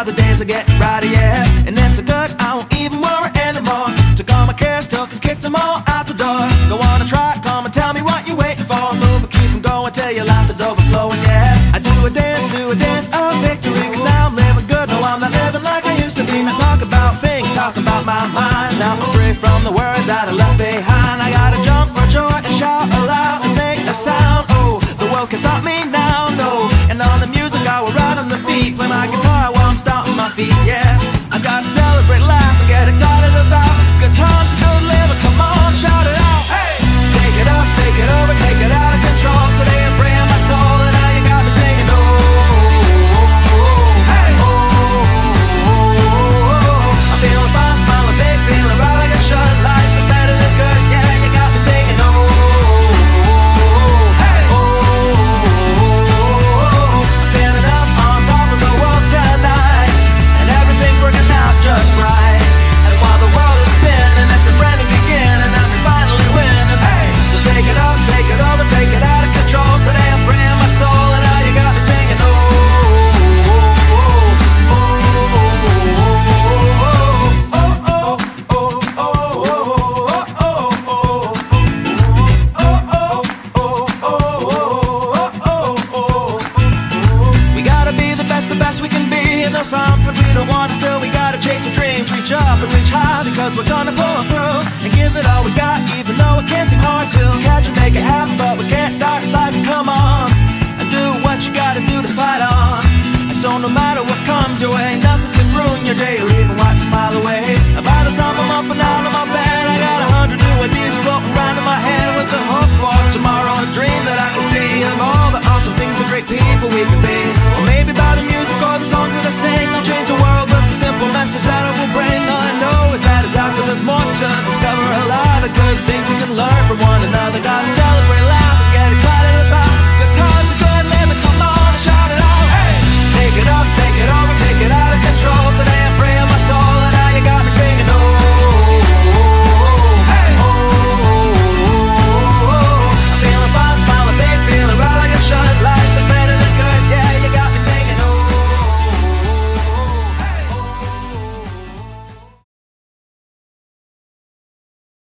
the days are getting brighter, yeah. And it's so good, I won't even worry anymore. Took all my cares, took and kicked them all out the door. Go on and try, come and tell me what you're waiting for. Move and keep them going till your life is overflowing, yeah. I do a dance of victory, cause now I'm living good. No, I'm not living like I used to be. Now talk about things, talk about my mind. Now I'm free from the words that I left behind. I gotta jump for joy and shout aloud and make a sound. Oh, the world can stop me now, no. And on the music I will ride on the beat. Play my guitar while I'm stomping my feet, yeah. I gotta celebrate life and get excited about good times and good living. Come on, shout it out, hey! Take it up, take it over, take it out of control. Today I'm praying my soul and now you got me singing, oh, hey, oh, I'm feeling fine, smiling big, feeling right like I should. Life is better than good, yeah, you got me singing, oh, hey, oh, I'm standing up on top of the world tonight, and everything's working out just right. And while the world is spinning, it's a brand new beginning, and I'm finally winning, hey. So take it up, take it over, take it out of control. Today I'm praying my soul, and now you got me singing, oh, we gotta be the best we can be. And though sometimes we don't want to, still we gotta chase our dreams. Reach up and reach high, because we're gonna pull through and give it all we got, even though it can seem hard to catch and make it happen. But we can't start sliding, come on, and do what you gotta do to fight on. And so no matter what comes your way, nothing can ruin your day or even wipe your smile away. And by the time I'm up and out of my bed, I got 100 new ideas floating around in my head, with the hope for tomorrow, a dream that I can see of all the awesome things the great people we can be.